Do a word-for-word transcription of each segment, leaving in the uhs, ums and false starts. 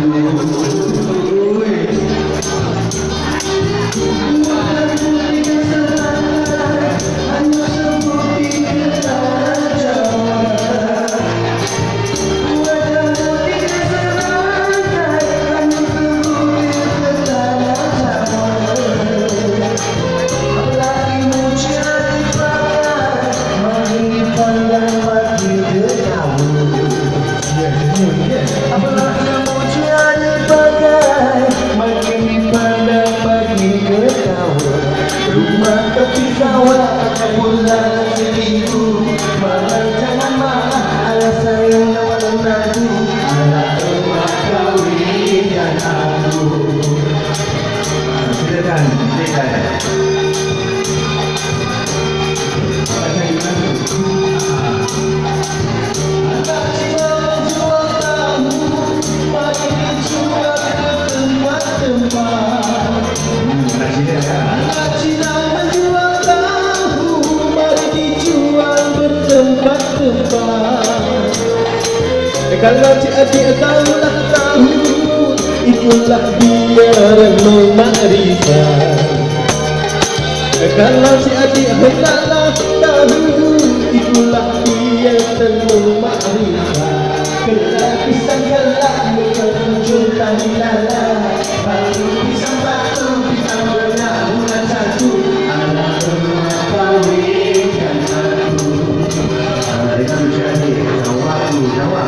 Kalau adik tahulah tahu, itulah dia renung makrifat. Kalau si adik hendaklah tahu, itulah dia renung makrifat. Kelak pisang kelak berkunjung tanilala, baru pisang batu pisang benak bulan satu. Anak rumah kawin dan aku. Mereka menjadi jawab jawab.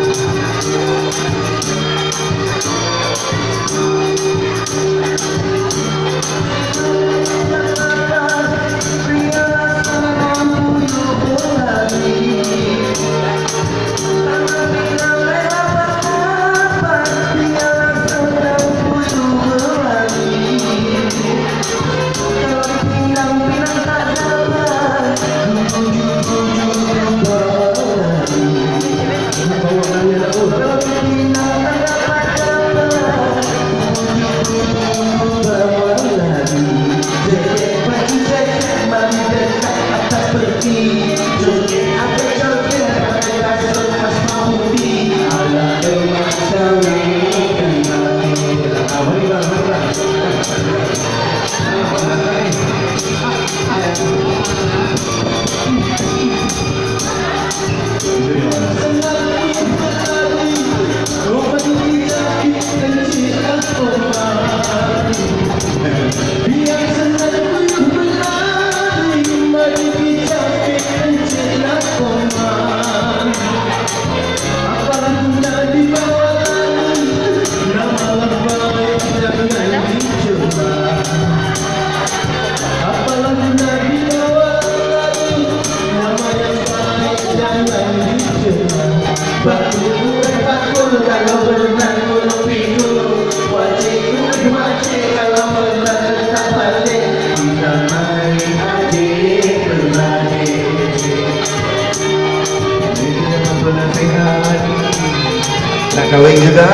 Nak kahwin juga?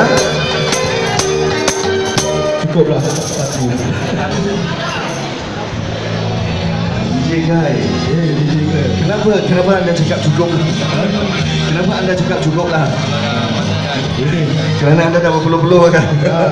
Cukuplah satu. D J Guy. Eh, D J Guy. Kenapa? Kenapa anda cakap cukup? Kenapa anda cakap cukup lah? Ini. Kerana anda dah berpuluh-puluh kan?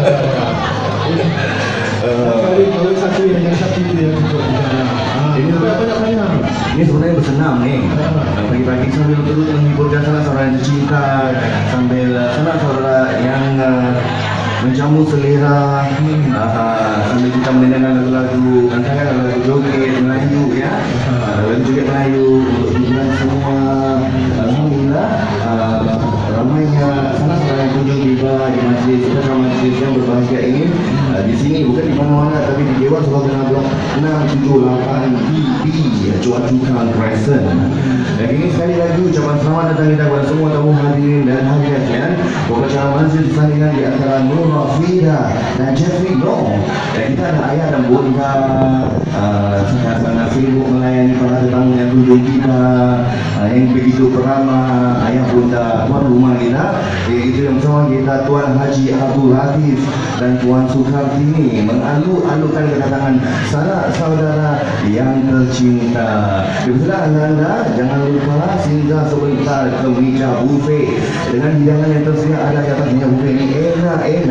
Kali kalau satu yang yang satu dia cukup. Ini banyak-banyak. Ini sebenarnya bersenam ni. Pagi-pagi sambil turut menghiburkan salah seorang yang tercinta, sambil salah seorang yang uh, menjamu selera, uh, sambil kita mendengarkan lagu-lagu, rancangan lagu joget Melayu ya, uh, lagu joget Melayu untuk hiburan semua. Alhamdulillah, uh, ramainya salah seorang yang kunjung tiba di majlis, kita majlis yang berbahagia ini. Uh, di sini bukan di mana-mana tapi di Dewan Sulawesi Blok enam tujuh lapan B B Chua Chu Kang Crescent. Dan ini sekali lagi ucapan selamat datang kita kepada semua tamu hadirin dan hadirat sekalian. Beberapa majlis pertandingan di antara Nur Rafida dan Jeffrey Long. Dan kita ada ayah dan bunda uh, sangat-sangat sibuk melayani para tetamu yang kunjung kita, uh, yang begitu beramah. Ayah bunda tuan rumah kita, iaitu yang bersama kita Tuan Haji Abdul Latif dan Tuan Sukartini mengalu-alukan kedatangan sanak saudara yang tercinta. Dipersilakan anda jangan lupa singgah sebentar ke meja buffet dengan hidangan yang tersedia ada di atas meja buffet ini. Enak, enak.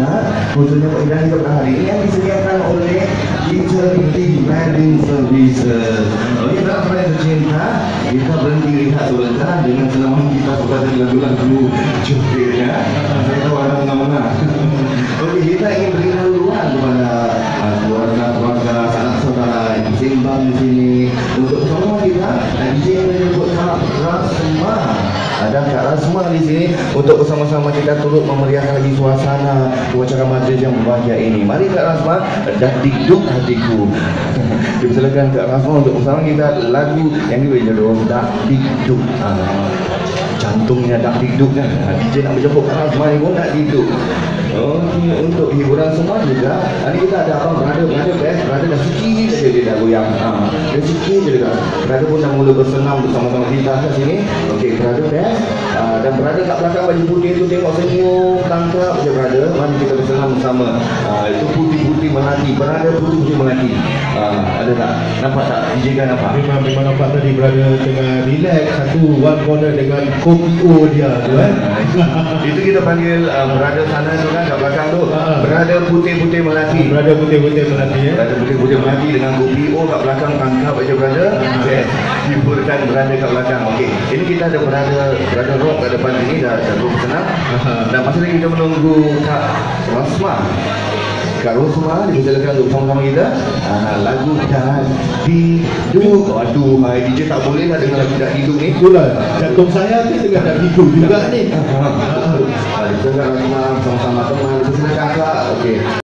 khususnya perindahan hidup hari ini yang disediakan oleh Eternity Wedding Services. Oke, tak pernah tercinta, kita berhenti lihat sebentar dengan senang kita kepada lagu-lagu cukup-nya. Saya tahu ada mana-mana. Oke, kita ingin beri laluan kepada uh, keluarga-keluarga, sanak saudara yang seimbang di sini untuk semua kita. Dan D J yang menyebut Kak Rasma. Ada Kak Rasma di sini untuk bersama-sama kita turut memeriahkan lagi suasana upacara majlis yang berbahagia ini. Mari Kak Rasma, dan dikduk hatiku. Dipersilakan Kak Rasma untuk bersama kita lagu yang diberjodoh Dak Dikduk. Ah, jantungnya Dak Dikduk kan. D J nak berjemput Kak Rasma ni pun Dak Dikduk. Okey, untuk hiburan semua juga. Hari kita ada apa? Berada, berada best, berada dah sikit saja dia dah goyang. Ha, dia sikit je dekat. Berada pun dah mula bersenam bersama-sama kita kat sini. Okey, berada best. Uh, dan berada kat belakang baju putih tu tengok senyum, tangkap je berada. Mari kita bersenam bersama. Uh, itu putih-putih melati, berada putih-putih melati. Uh, ada tak? Nampak tak? D J kan nampak? Memang memang nampak tadi berada tengah relax satu one corner dengan kopi O dia tu kan. Itu kita panggil uh, berada sana tu kan kat belakang tu. Berada putih-putih melati. Berada putih-putih melati ya. Berada putih-putih melati dengan kopi O kat belakang, tangkap aja berada. Okey. Hiburkan berada kat belakang. Okey. Ini kita ada berada berada rock kat depan sini dah dah cukup senang. Dan masa lagi kita menunggu Kak Rasma. Kak Rasma dipersilakan untuk bersama-sama kita. Ah, lagu Dak Dikduk. Aduh, hai D J tak boleh lah dengar lagu Dak Dikduk ni. Itulah jantung saya ni tengah dak dikduk juga ni. Ah, dipersilakan Rasma bersama-sama teman. Dipersilakan Kak. Okey.